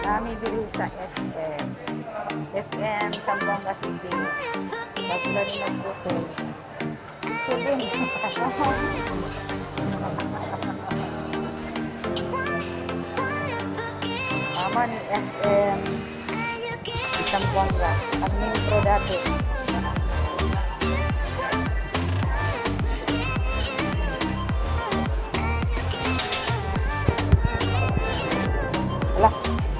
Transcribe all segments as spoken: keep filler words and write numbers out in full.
Kami diri sa S M. S M Zamboanga City. Bagla rin ang hotel. Sige. Tama ni S M Zamboanga. Ang intro dati. Lah.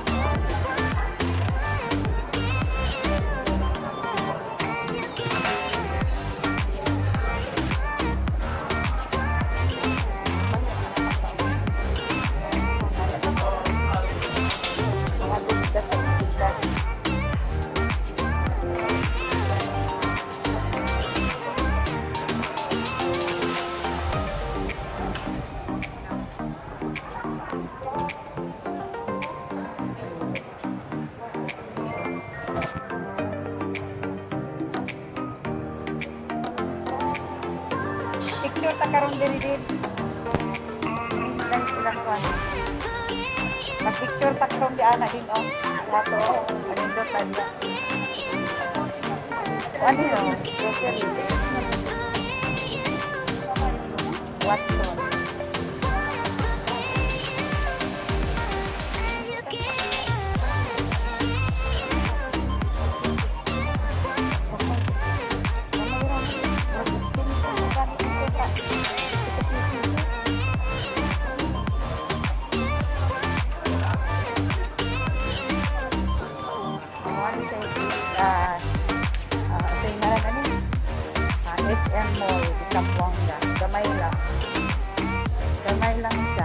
Picture ta karon diri din. Dahil sila ko. Mag-picture ta karon di ana din oh. Ato, ano do tanda. Ano yo? Grocery. Watson. Uh, uh, ito yung naran ano uh, S M Mall sa Zamboanga. Gamay lang gamay lang siya.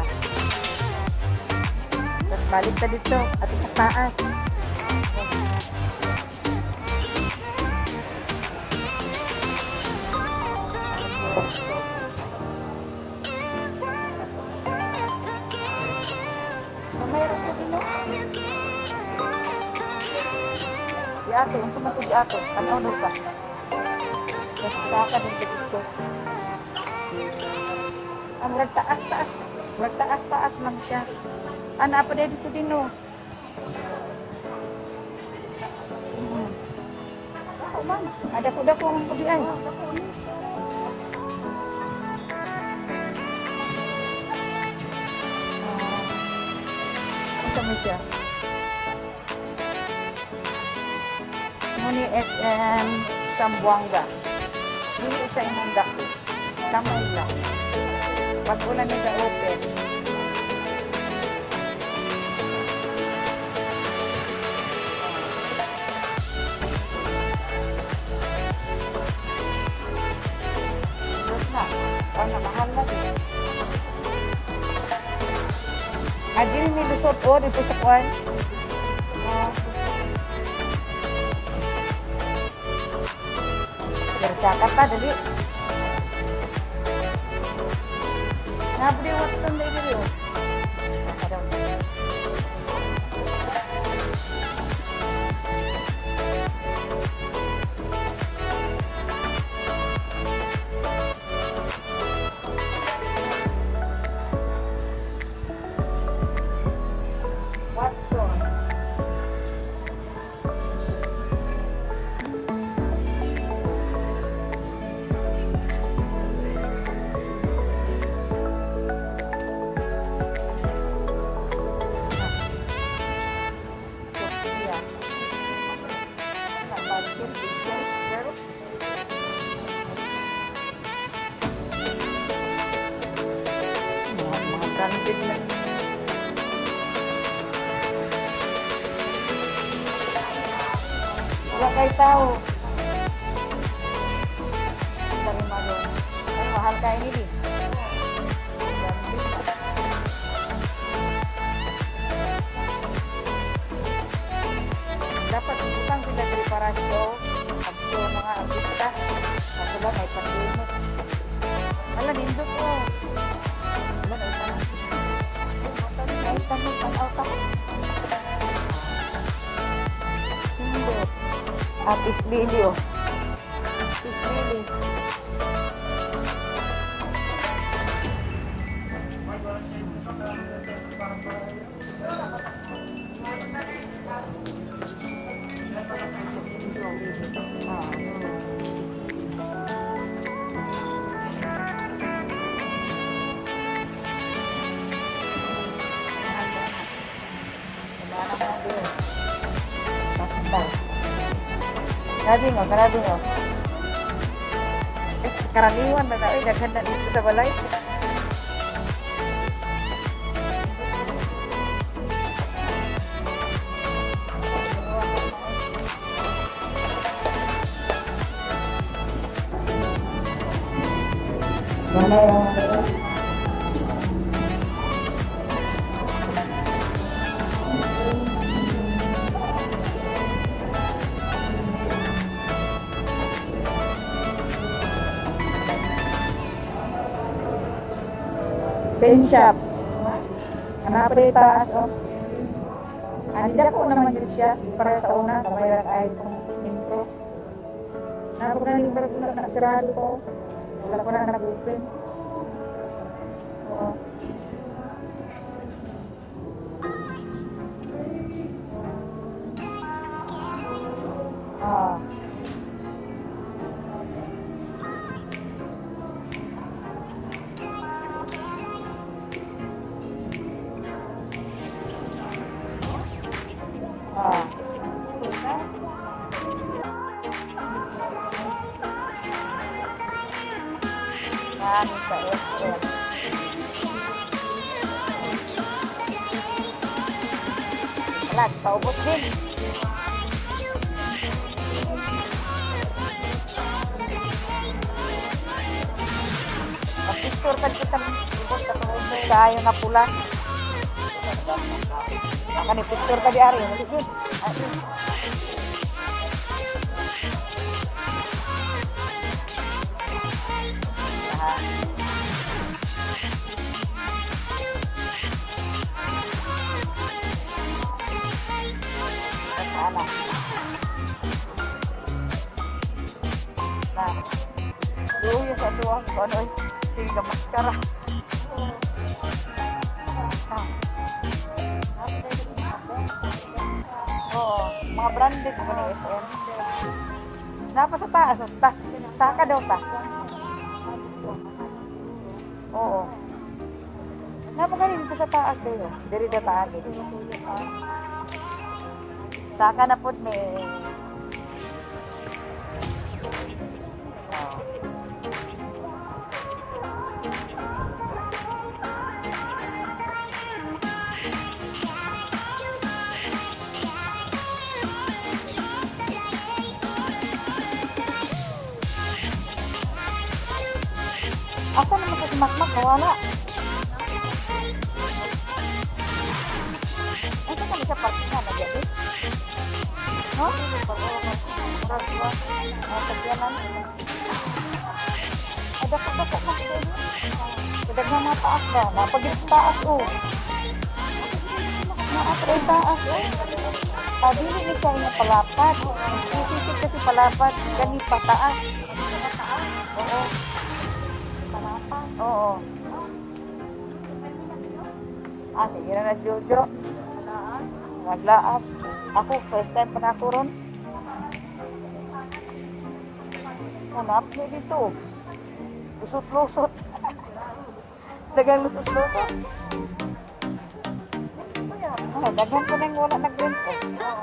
Tapos balik na dito at itaas gamay raso din no. Di ato, ang sumato di ato. Tanaw doon ka. Kasi saka din dito. Ang nagtaas-taas. Nagtaas-taas lang siya. Ano pa din dito din no? Hmm. Ako man. Ada ko da ko ang kudi ay. Ano mo siya? Ni S M Zamboanga. Dili siya inundak. Kamay lang. Pag una nila open. Tapos na. Pag namahal na din. Ah, dili nilusot o dito sa kwan. Ah, bersakat ta dali. Nabri Watson dai diri oh. Ada. Watson. Branded na. Wala kay tao. Dari malo. Ay, mahal kayo nili. Dapat utang sila dari para show. Abso mga artista. Kasi ba may pandemic. Wala, nindo ko. Wala na utang. Ay, tanong ang auto. Nindo. Artist Lily, oh. Artist Lily. Sabi nga, sabi nga. Eh, karaniwan na na. Eh, gaganda dito sa balay. Wala yung... pen shop. Hanap rin taas, oh. Anida ko naman yun siya. Para sa una, kamay lang ay itong intro. Napagaling para ko na nakasirado ko. Wala ko na nag-open. Oo. Ah. Ah. Yan, sa S M. Wala, paubos din. Pag-picture ka kita ibot ka tungkol sa ayaw na pula. Maka ni picture ka di ari. Sige. Sana. Nah, dulu ya satu orang kono sehingga maskara. Oh, mga branded ko ni S M. Napa sa taas, tas saka daw ta. Oo. Napa galing dito sa taas daw. Diri da taas dito. Saka na pud ni. Asa naman kasi makmak, wala. Ito kami sa parking na nagyari. No? Rasuwa. Pagyanan. Ada ka pa sa makmak. Kadag na mga taas ba? Napagit taas, oh. Naatray taas, oh. Pabili ni siya yung palapad. Isisip kasi palapad. Gani pa taas. Oo. Oo. Ah, sige na na Jojo. Naglaag. Ako, first time pa na ako ron. Hanap niya dito. Lusot-lusot. Dagang lusot-lusot. Ah, dagang ko na yung wala nag-rent ko.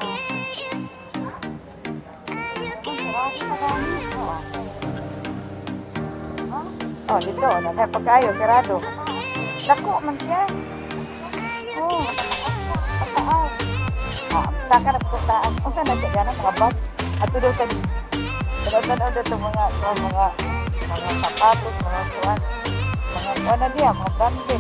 Ang sarap na kami. Oo. Oh, dito, nagay pagkayo, sarado. Dako man siya. Oh, pataas. Ah, saka na pagkataan. O, saan na siya gano'n? Mga bag. At ito daw sa... Tanaw-tanaw na ito mga, mga, mga, mga sapatos, mga suwan. Mga, ano diya, mga branded.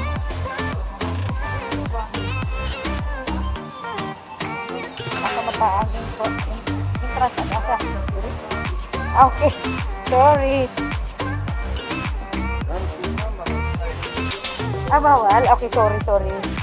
Nasa mataan yung interest. Nasa. Okay. Sorry. Ah, bawal? Okay, sorry, sorry.